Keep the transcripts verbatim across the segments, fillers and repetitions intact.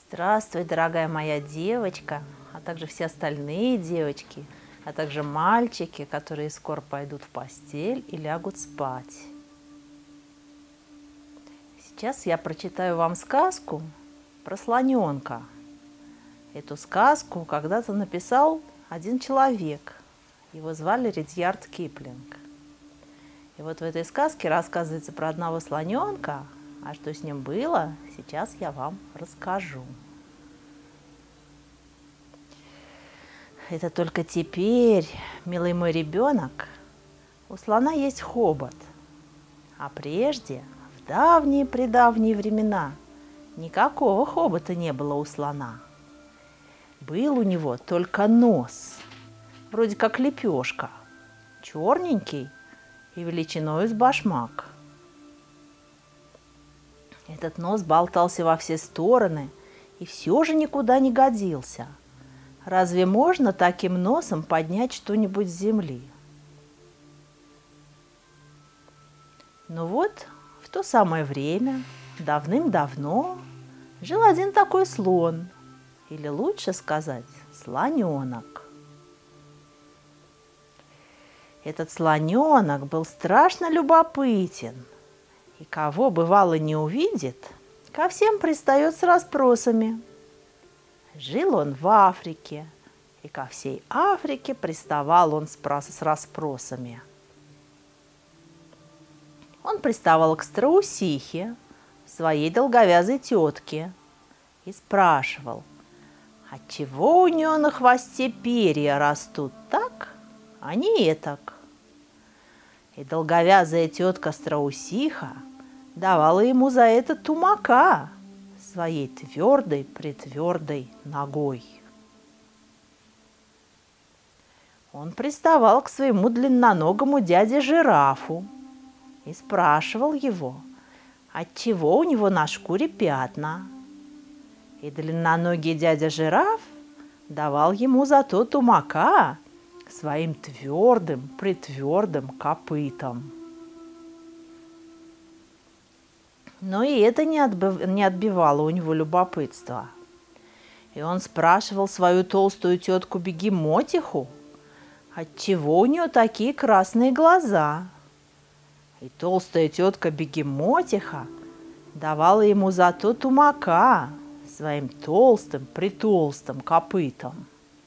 Здравствуй, дорогая моя девочка, а также все остальные девочки, а также мальчики, которые скоро пойдут в постель и лягут спать. Сейчас я прочитаю вам сказку про слоненка. Эту сказку когда-то написал один человек. Его звали Ридьярд Киплинг. И вот в этой сказке рассказывается про одного слоненка, а что с ним было, сейчас я вам расскажу. Это только теперь, милый мой ребенок, у слона есть хобот. А прежде, в давние-предавние времена, никакого хобота не было у слона. Был у него только нос, вроде как лепешка, черненький и величиной с башмак. Этот нос болтался во все стороны и все же никуда не годился. Разве можно таким носом поднять что-нибудь с земли? Ну вот, в то самое время, давным-давно, жил один такой слон, или лучше сказать, слоненок. Этот слоненок был страшно любопытен, и кого бывало не увидит, ко всем пристает с расспросами. Жил он в Африке, и ко всей Африке приставал он с расспросами. Он приставал к страусихе, своей долговязой тетке, и спрашивал, отчего у нее на хвосте перья растут так, а не этак. И долговязая тетка-страусиха давала ему за это тумака своей твердой-притвердой ногой. Он приставал к своему длинноногому дяде-жирафу и спрашивал его, отчего у него на шкуре пятна. И длинноногий дядя-жираф давал ему зато тумака своим твердым-притвердым копытом. Но и это не, отбив... не отбивало у него любопытства. И он спрашивал свою толстую тетку-бегемотиху, отчего у нее такие красные глаза. И толстая тетка-бегемотиха давала ему зато тумака своим толстым-притолстым копытом.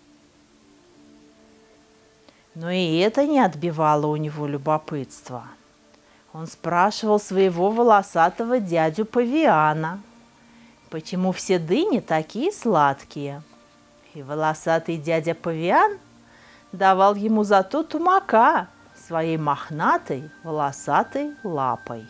Но и это не отбивало у него любопытства. Он спрашивал своего волосатого дядю Павиана, почему все дыни такие сладкие. И волосатый дядя Павиан давал ему зато тумака своей мохнатой волосатой лапой.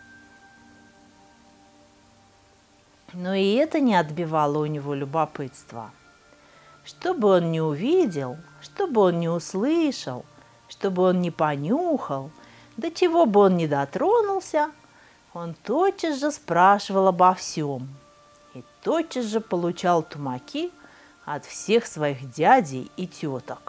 Но и это не отбивало у него любопытства. Что бы он ни увидел, что бы он ни услышал, что бы он ни понюхал, до чего бы он ни дотронулся, он тотчас же спрашивал обо всем и тотчас же получал тумаки от всех своих дядей и теток.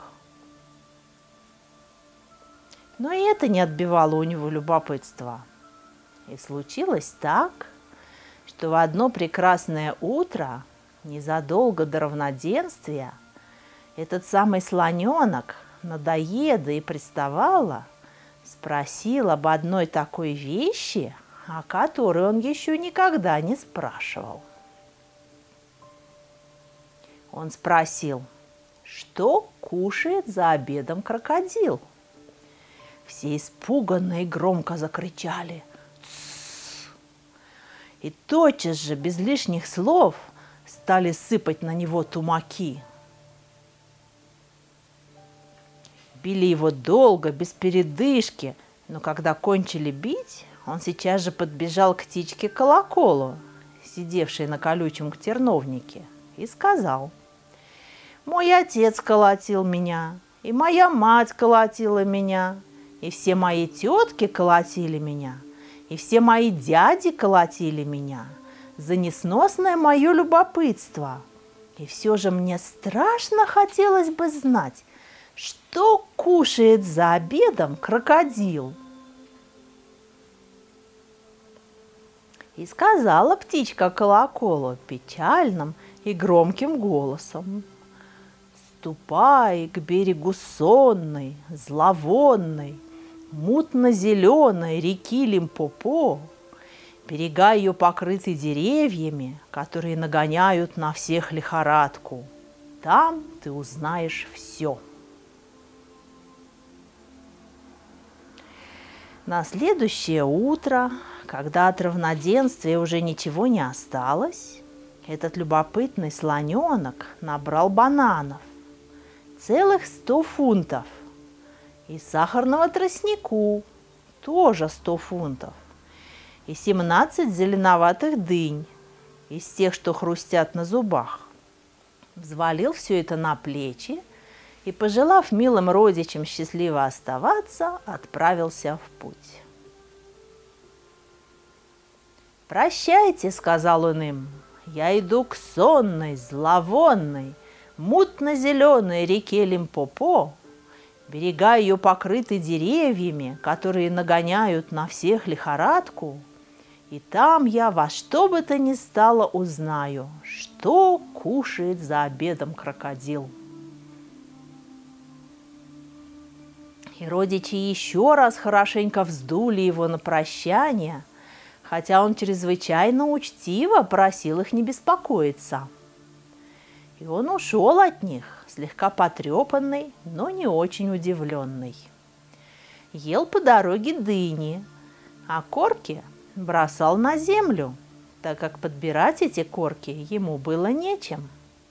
Но и это не отбивало у него любопытства. И случилось так, что в одно прекрасное утро, незадолго до равноденствия, этот самый слоненок, надоеда и приставала, спросил об одной такой вещи, о которой он еще никогда не спрашивал. Он спросил, что кушает за обедом крокодил? Все испуганно и громко закричали «Тссс!» И тотчас же, без лишних слов, стали сыпать на него тумаки. Били его долго, без передышки, но когда кончили бить, он сейчас же подбежал к птичке-колоколу, сидевшей на колючем терновнике, и сказал: «Мой отец колотил меня, и моя мать колотила меня, и все мои тетки колотили меня, и все мои дяди колотили меня за несносное мое любопытство. И все же мне страшно хотелось бы знать, что кушает за обедом крокодил». И сказала птичка колоколу печальным и громким голосом: «Ступай к берегу сонной, зловонной, мутно-зеленой реки Лимпопо. Берега ее покрыты деревьями, которые нагоняют на всех лихорадку. Там ты узнаешь все». На следующее утро, когда от равноденствия уже ничего не осталось, этот любопытный слоненок набрал бананов, целых сто фунтов, и сахарного тростнику, тоже сто фунтов, и семнадцать зеленоватых дынь, из тех, что хрустят на зубах. Взвалил все это на плечи и, пожелав милым родичам счастливо оставаться, отправился в путь. «Прощайте», — сказал он им, — «я иду к сонной, зловонной, мутно-зеленой реке Лимпопо. Берега ее покрыты деревьями, которые нагоняют на всех лихорадку, и там я во что бы то ни стало узнаю, что кушает за обедом крокодил». И родичи еще раз хорошенько вздули его на прощание, хотя он чрезвычайно учтиво просил их не беспокоиться. И он ушел от них, слегка потрепанный, но не очень удивленный. Ел по дороге дыни, а корки бросал на землю, так как подбирать эти корки ему было нечем.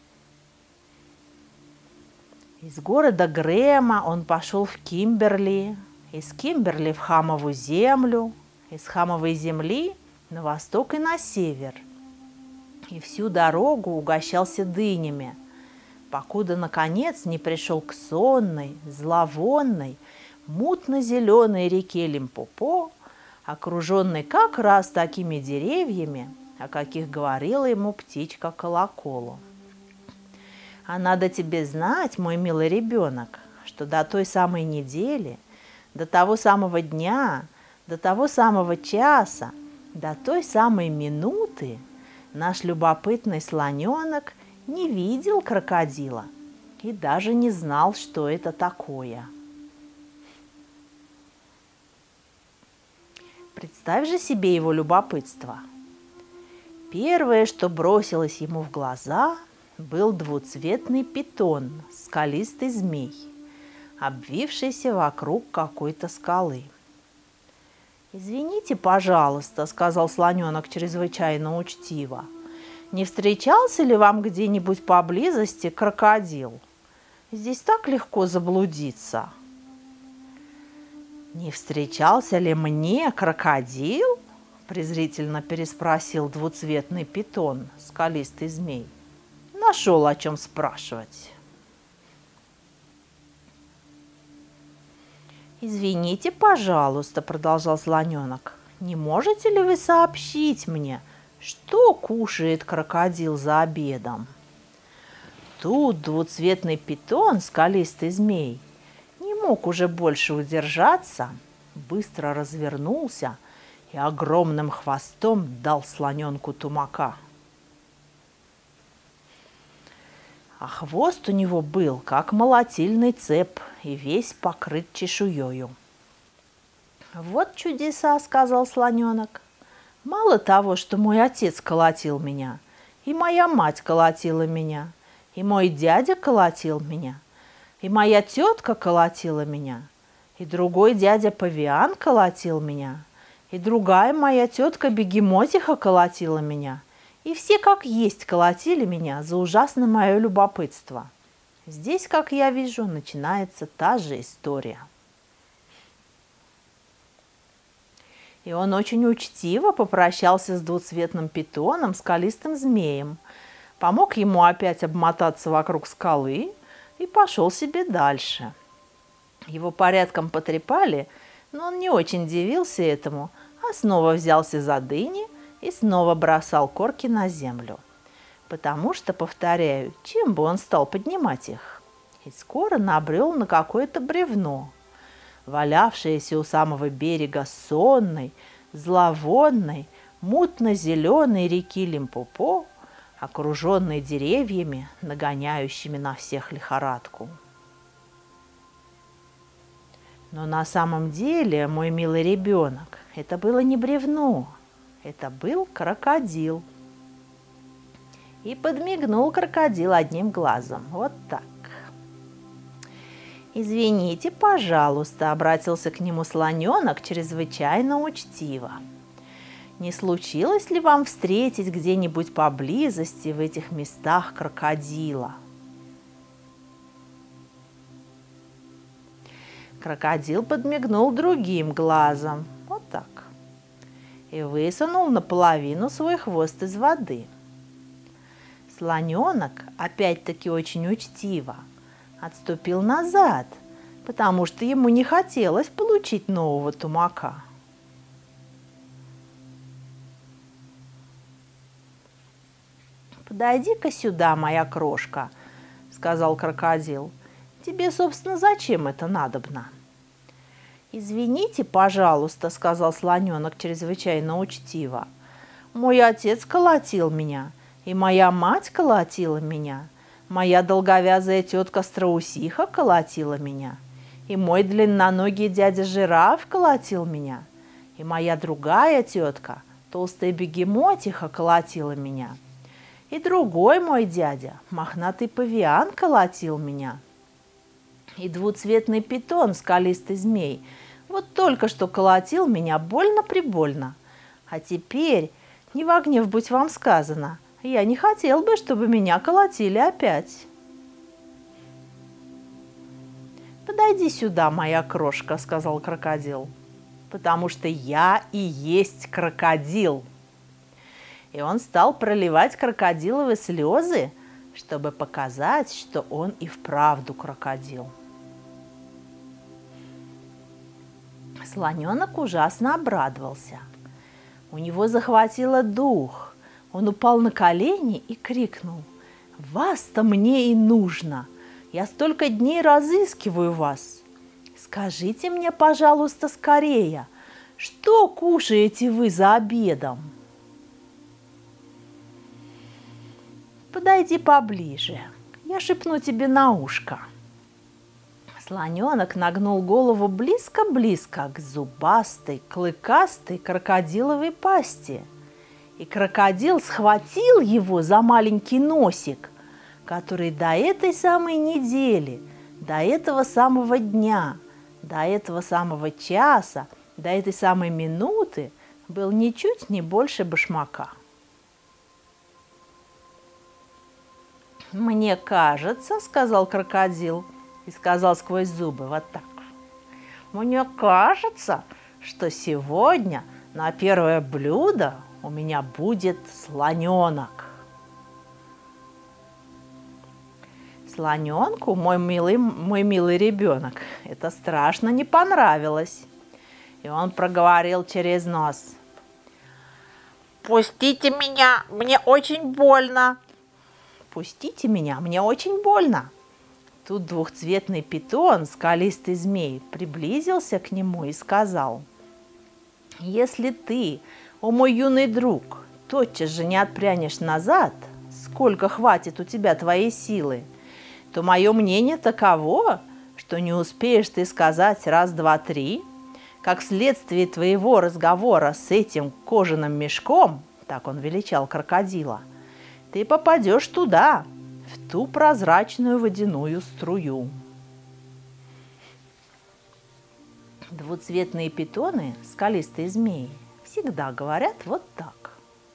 Из города Грэма он пошел в Кимберли, из Кимберли в Хамову землю, из Хамовой земли на восток и на север. И всю дорогу угощался дынями, покуда, наконец, не пришел к сонной, зловонной, мутно-зеленой реке Лимпопо, окруженной как раз такими деревьями, о каких говорила ему птичка Колоколу. А надо тебе знать, мой милый ребенок, что до той самой недели, до того самого дня, до того самого часа, до той самой минуты наш любопытный слоненок не видел крокодила и даже не знал, что это такое. Представь же себе его любопытство. Первое, что бросилось ему в глаза, был двуцветный питон, скалистый змей, обвившийся вокруг какой-то скалы. «Извините, пожалуйста», — сказал слоненок чрезвычайно учтиво, «не встречался ли вам где-нибудь поблизости крокодил? Здесь так легко заблудиться». «Не встречался ли мне крокодил?» — презрительно переспросил двуцветный питон, скалистый змей. «Нашел о чем спрашивать». «Извините, пожалуйста», — продолжал слоненок, «не можете ли вы сообщить мне, что кушает крокодил за обедом?» Тут двуцветный питон, скалистый змей, не мог уже больше удержаться, быстро развернулся и огромным хвостом дал слоненку тумака. А хвост у него был, как молотильный цеп, и весь покрыт чешуёю. «Вот чудеса», — сказал слоненок. «Мало того, что мой отец колотил меня, и моя мать колотила меня, и мой дядя колотил меня, и моя тетка колотила меня, и другой дядя Павиан колотил меня, и другая моя тетка Бегемотиха колотила меня, и все как есть колотили меня за ужасное мое любопытство. Здесь, как я вижу, начинается та же история». И он очень учтиво попрощался с двуцветным питоном, скалистым змеем, помог ему опять обмотаться вокруг скалы и пошел себе дальше. Его порядком потрепали, но он не очень дивился этому, а снова взялся за дыни и снова бросал корки на землю. Потому что, повторяю, чем бы он стал поднимать их? И скоро набрел на какое-то бревно, валявшееся у самого берега сонной, зловонной, мутно-зеленой реки Лимпопо, окруженный деревьями, нагоняющими на всех лихорадку. Но на самом деле, мой милый ребенок, это было не бревно, это был крокодил. И подмигнул крокодил одним глазом, вот так. «Извините, пожалуйста», — обратился к нему слоненок чрезвычайно учтиво. «Не случилось ли вам встретить где-нибудь поблизости в этих местах крокодила?» Крокодил подмигнул другим глазом, вот так, и высунул наполовину свой хвост из воды. Слоненок, опять-таки очень учтиво, отступил назад, потому что ему не хотелось получить нового тумака. «Подойди-ка сюда, моя крошка», — сказал крокодил. «Тебе, собственно, зачем это надобно?» «Извините, пожалуйста», — сказал слоненок чрезвычайно учтиво. «Мой отец колотил меня, и моя мать колотила меня. Моя долговязая тетка Страусиха колотила меня, и мой длинноногий дядя Жираф колотил меня, и моя другая тетка, толстая бегемотиха, колотила меня, и другой мой дядя, мохнатый павиан, колотил меня, и двуцветный питон, скалистый змей, вот только что колотил меня больно-прибольно. А теперь, не во гнев будь вам сказано, я не хотел бы, чтобы меня колотили опять». «Подойди сюда, моя крошка», — сказал крокодил, «потому что я и есть крокодил». И он стал проливать крокодиловые слезы, чтобы показать, что он и вправду крокодил. Слоненок ужасно обрадовался. У него захватило дух. Он упал на колени и крикнул: «Вас-то мне и нужно! Я столько дней разыскиваю вас! Скажите мне, пожалуйста, скорее, что кушаете вы за обедом?» «Подойди поближе, я шепну тебе на ушко». Слоненок нагнул голову близко-близко к зубастой, клыкастой крокодиловой пасти. И крокодил схватил его за маленький носик, который до этой самой недели, до этого самого дня, до этого самого часа, до этой самой минуты был ничуть не больше башмака. «Мне кажется, — сказал крокодил, и сказал сквозь зубы вот так, — мне кажется, что сегодня на первое блюдо у меня будет слоненок». Слоненку, мой милый, мой милый ребенок, это страшно не понравилось. И он проговорил через нос: «Пустите меня, мне очень больно». «Пустите меня, мне очень больно». Тут двухцветный питон, скалистый змей, приблизился к нему и сказал: «Если ты, о мой юный друг, тотчас же не отпрянешь назад, сколько хватит у тебя твоей силы, то мое мнение таково, что не успеешь ты сказать раз, два, три, как вследствие твоего разговора с этим кожаным мешком, так он величал крокодила, ты попадешь туда, в ту прозрачную водяную струю». Двуцветные питоны, скалистые змеи, всегда говорят вот так.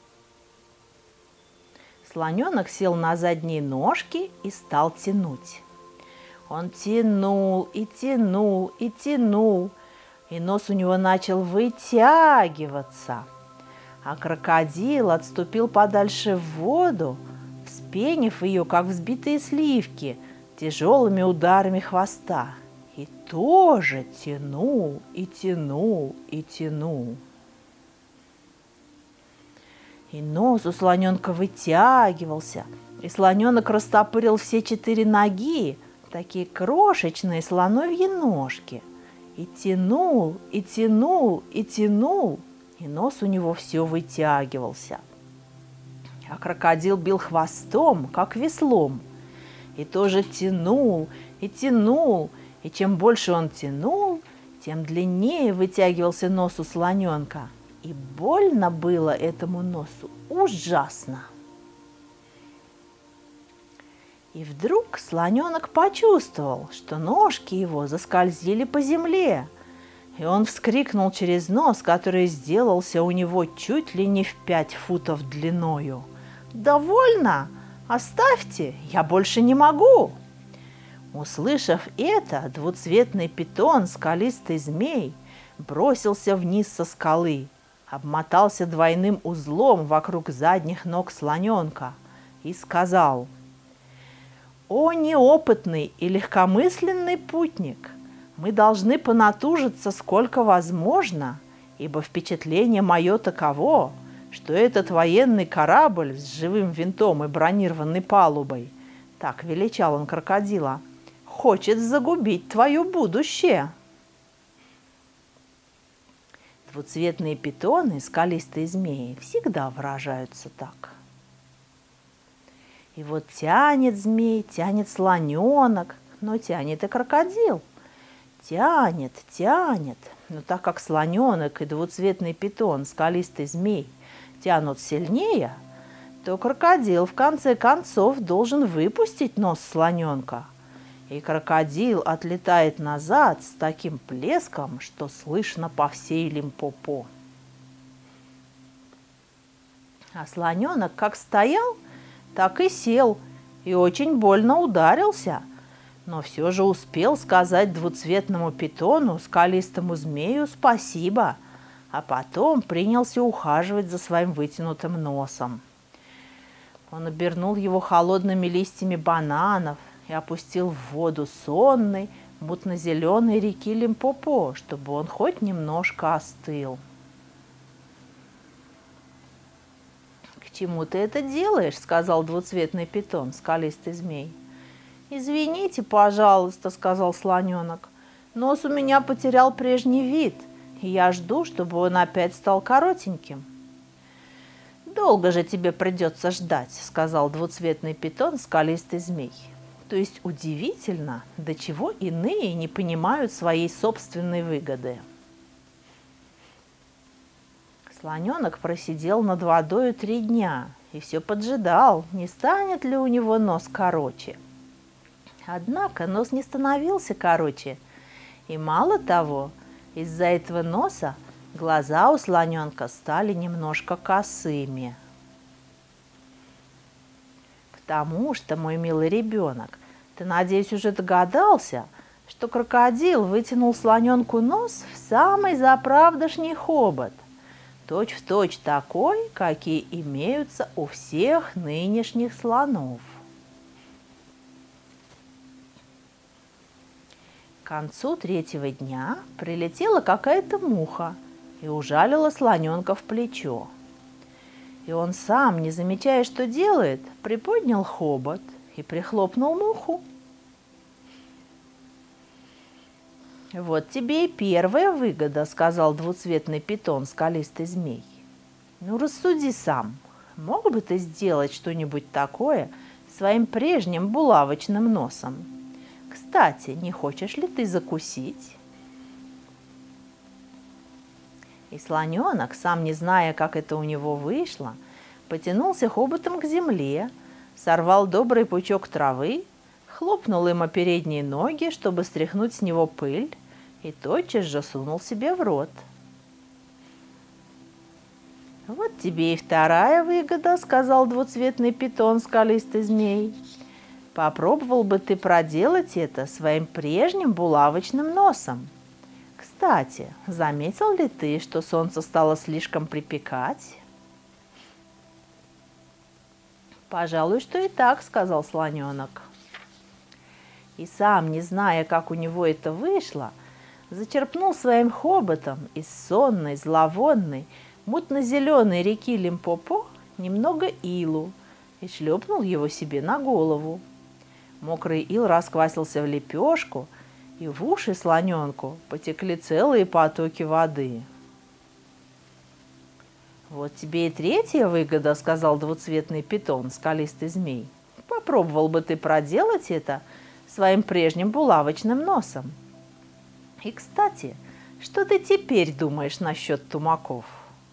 Слоненок сел на задние ножки и стал тянуть. Он тянул и тянул и тянул, и нос у него начал вытягиваться. А крокодил отступил подальше в воду, вспенив ее, как взбитые сливки, тяжелыми ударами хвоста. И тоже тянул и тянул и тянул. И нос у слоненка вытягивался, и слоненок растопырил все четыре ноги, такие крошечные слоновьи ножки, и тянул, и тянул, и тянул, и нос у него все вытягивался. а крокодил бил хвостом, как веслом, и тоже тянул и тянул, и чем больше он тянул, тем длиннее вытягивался нос у слоненка, и больно было этому носу ужасно. И вдруг слоненок почувствовал, что ножки его заскользили по земле, и он вскрикнул через нос, который сделался у него чуть ли не в пять футов длиною: «Довольно! Оставьте! Я больше не могу!» Услышав это, двуцветный питон, скалистый змей, бросился вниз со скалы, обмотался двойным узлом вокруг задних ног слоненка и сказал: «О, неопытный и легкомысленный путник! Мы должны понатужиться сколько возможно, ибо впечатление мое таково, что этот военный корабль с живым винтом и бронированной палубой, так величал он крокодила, хочет загубить твое будущее». Двуцветные питоны, скалистые змеи, всегда выражаются так. И вот тянет змей, тянет слоненок, но тянет и крокодил. Тянет, тянет, но так как слоненок и двуцветный питон, скалистый змей, тянут сильнее, то крокодил в конце концов должен выпустить нос слоненка. И крокодил отлетает назад с таким плеском, что слышно по всей Лимпопо. А слоненок как стоял, так и сел, и очень больно ударился, но все же успел сказать двуцветному питону, скалистому змею, спасибо, а потом принялся ухаживать за своим вытянутым носом. Он обернул его холодными листьями бананов и опустил в воду сонной, мутно-зеленой реки Лимпопо, чтобы он хоть немножко остыл. «К чему ты это делаешь?» — сказал двуцветный питон, скалистый змей. «Извините, пожалуйста», — сказал слоненок, — «нос у меня потерял прежний вид, и я жду, чтобы он опять стал коротеньким». «Долго же тебе придется ждать», — сказал двуцветный питон, скалистый змей. То есть удивительно, до чего иные не понимают своей собственной выгоды. Слоненок просидел над водою три дня и все поджидал, не станет ли у него нос короче. Однако нос не становился короче, и мало того, из-за этого носа глаза у слоненка стали немножко косыми. Потому что, мой милый ребенок, ты, надеюсь, уже догадался, что крокодил вытянул слоненку нос в самый заправдошний хобот, точь-в-точь такой, какие имеются у всех нынешних слонов. К концу третьего дня прилетела какая-то муха и ужалила слоненка в плечо. И он сам, не замечая, что делает, приподнял хобот и прихлопнул муху. «Вот тебе и первая выгода», — сказал двуцветный питон, скалистый змей. «Ну, рассуди сам, мог бы ты сделать что-нибудь такое своим прежним булавочным носом? Кстати, не хочешь ли ты закусить?» И слоненок, сам не зная, как это у него вышло, потянулся хоботом к земле, сорвал добрый пучок травы, хлопнул им о передние ноги, чтобы стряхнуть с него пыль, и тотчас же сунул себе в рот. «Вот тебе и вторая выгода», — сказал двуцветный питон, скалистый змей. «Попробовал бы ты проделать это своим прежним булавочным носом. Кстати, заметил ли ты, что солнце стало слишком припекать?» «Пожалуй, что и так», — сказал слоненок. И сам, не зная, как у него это вышло, зачерпнул своим хоботом из сонной, зловонной, мутно-зеленой реки Лимпопо немного илу и шлепнул его себе на голову. Мокрый ил расквасился в лепешку, и в уши слоненку потекли целые потоки воды. «Вот тебе и третья выгода», — сказал двуцветный питон, скалистый змей. «Попробовал бы ты проделать это своим прежним булавочным носом. И, кстати, что ты теперь думаешь насчет тумаков?»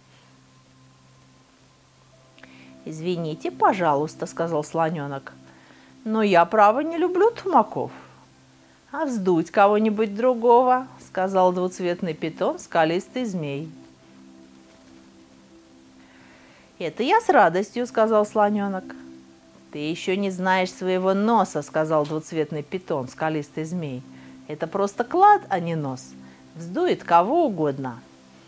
«Извините, пожалуйста», — сказал слоненок, — «но я, право, не люблю тумаков». «А вздуть кого-нибудь другого?» — сказал двуцветный питон, скалистый змей. «Это я с радостью», — сказал слоненок. «Ты еще не знаешь своего носа», — сказал двуцветный питон, скалистый змей. «Это просто клад, а не нос. Вздует кого угодно».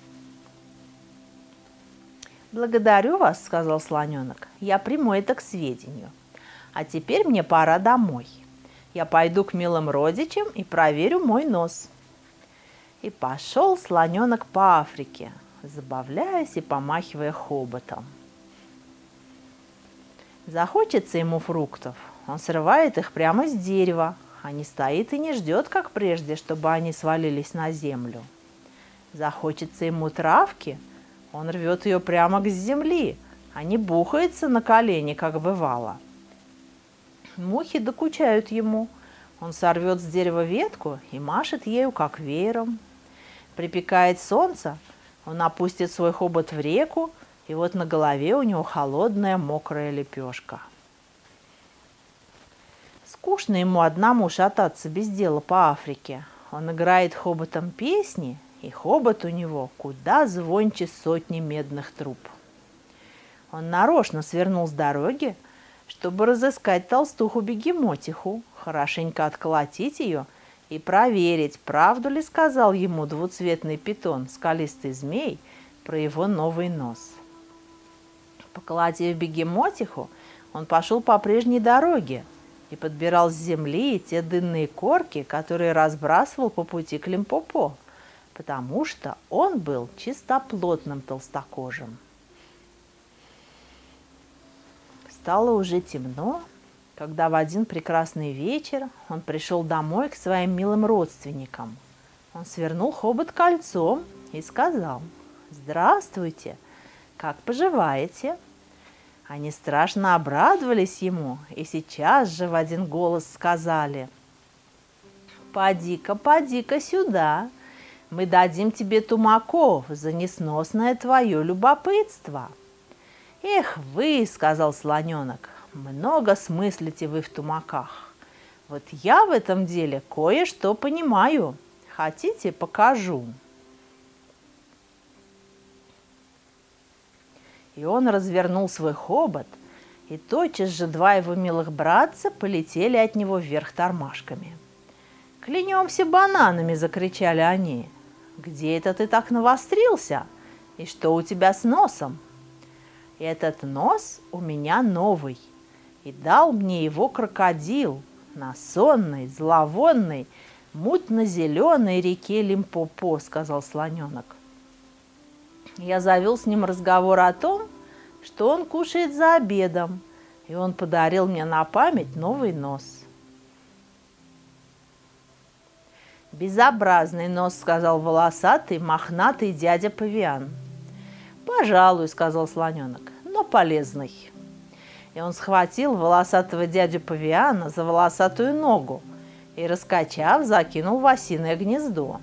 «Благодарю вас», — сказал слоненок. «Я приму это к сведению. А теперь мне пора домой. Я пойду к милым родичам и проверю мой нос». И пошел слоненок по Африке, забавляясь и помахивая хоботом. Захочется ему фруктов, он срывает их прямо с дерева, а не стоит и не ждет, как прежде, чтобы они свалились на землю. Захочется ему травки, он рвет ее прямо к земли, а не бухается на колени, как бывало. Мухи докучают ему, он сорвет с дерева ветку и машет ею, как веером. Припекает солнце, он опустит свой хобот в реку, и вот на голове у него холодная мокрая лепешка. Скучно ему одному шататься без дела по Африке. Он играет хоботом песни, и хобот у него куда звонче сотни медных труб. Он нарочно свернул с дороги, чтобы разыскать толстуху-бегемотиху, хорошенько отколотить ее и проверить, правду ли сказал ему двуцветный питон, скалистый змей, про его новый нос. Поколотив бегемотиху, он пошел по прежней дороге и подбирал с земли те дынные корки, которые разбрасывал по пути к Лимпопо, потому что он был чистоплотным толстокожим. Стало уже темно, когда в один прекрасный вечер он пришел домой к своим милым родственникам. Он свернул хобот кольцом и сказал: «Здравствуйте! Как поживаете?» Они страшно обрадовались ему и сейчас же в один голос сказали: «Поди-ка, поди-ка сюда, мы дадим тебе тумаков за несносное твое любопытство». «Эх вы, — сказал слоненок, — много смыслите вы в тумаках. Вот я в этом деле кое-что понимаю. Хотите, покажу?» И он развернул свой хобот, и тотчас же два его милых братца полетели от него вверх тормашками. «Клянемся бананами!» – закричали они. «Где это ты так навострился? И что у тебя с носом?» «Этот нос у меня новый, и дал мне его крокодил на сонной, зловонной, мутно-зеленой реке Лимпопо», – сказал слоненок. Я завел с ним разговор о том, что он кушает за обедом, и он подарил мне на память новый нос. «Безобразный нос», — сказал волосатый, мохнатый дядя Павиан. «Пожалуй», — сказал слоненок, — «но полезный». И он схватил волосатого дядю Павиана за волосатую ногу и, раскачав, закинул в осиное гнездо.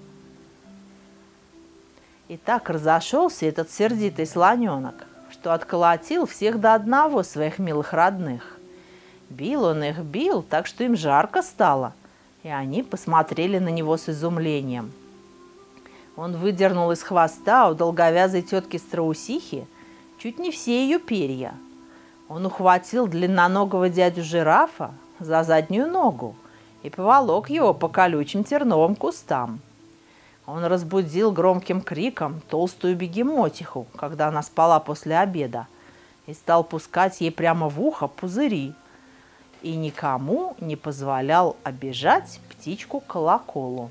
И так разошелся этот сердитый слоненок, что отколотил всех до одного своих милых родных. Бил он их, бил, так что им жарко стало, и они посмотрели на него с изумлением. Он выдернул из хвоста у долговязой тетки Страусихи чуть не все ее перья. Он ухватил длинноногого дядю Жирафа за заднюю ногу и поволок его по колючим терновым кустам. Он разбудил громким криком толстую бегемотиху, когда она спала после обеда, и стал пускать ей прямо в ухо пузыри, и никому не позволял обижать птичку Колоколу.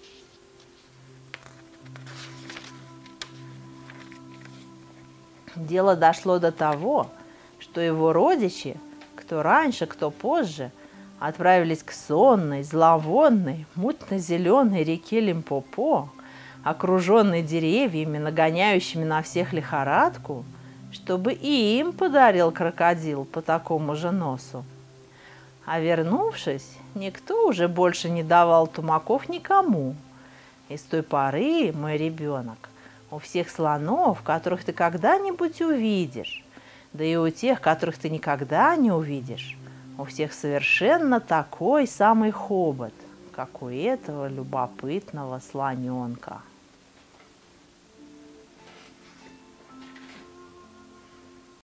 Дело дошло до того, что его родичи, кто раньше, кто позже, отправились к сонной, зловонной, мутно-зеленой реке Лимпопо, окруженный деревьями, нагоняющими на всех лихорадку, чтобы и им подарил крокодил по такому же носу. А вернувшись, никто уже больше не давал тумаков никому. И с той поры, мой ребенок, у всех слонов, которых ты когда-нибудь увидишь, да и у тех, которых ты никогда не увидишь, у всех совершенно такой самый хобот, как у этого любопытного слоненка.